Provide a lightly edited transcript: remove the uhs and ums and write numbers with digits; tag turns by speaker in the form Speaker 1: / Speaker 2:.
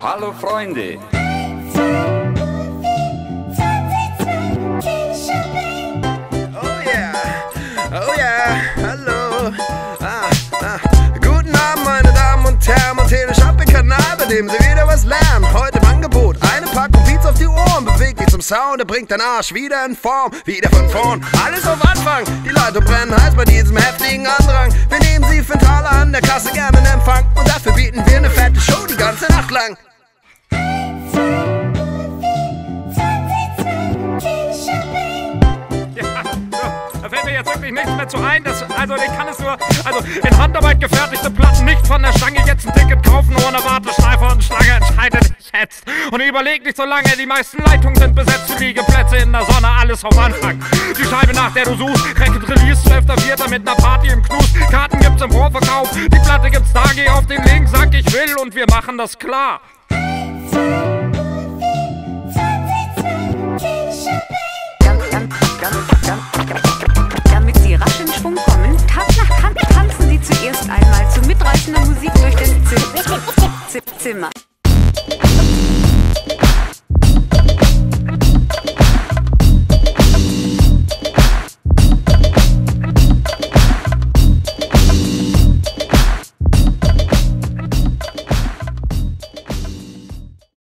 Speaker 1: Hallo Freunde.
Speaker 2: Oh yeah, hallo. Guten Abend, meine Damen und Herren, und Teleshopping-Kanal, bei dem Sie wieder was lernen. Heute im Angebot eine Packung Beats auf die Ohren, bewegt dich zum Sound, er bringt deinen Arsch wieder in Form, wieder von vorn. Alles auf Anfang, die Leitung brennen heiß bei diesem heftigen Andrang. Wir nehmen Sie für einen Taler an der Kasse gerne in Empfang, und dafür bieten wir eine fette Show die ganze Nacht lang.
Speaker 3: Da fällt mir jetzt wirklich nichts mehr zu ein. Ich kann es nur, in Handarbeit gefertigte Platten nicht von der Stange. Jetzt ein Ticket kaufen ohne Warteschleife und Schlange. Entscheide dich jetzt und überleg nicht so lange. Die meisten Leitungen sind besetzt für Liegeplätze in der Sonne. Alles auf Anfang. Die Scheibe, nach der du suchst. Record Release 12.04. mit ner Party im Knus. Karten gibt's im Vorverkauf. Die Platte gibt's da. Geh auf den Link, sag ich will und wir machen das klar.
Speaker 4: Damit Sie rasch in Schwung kommen, Tag nach Tag tanzen Sie zuerst einmal zu mitreißender Musik durch das Zimmer.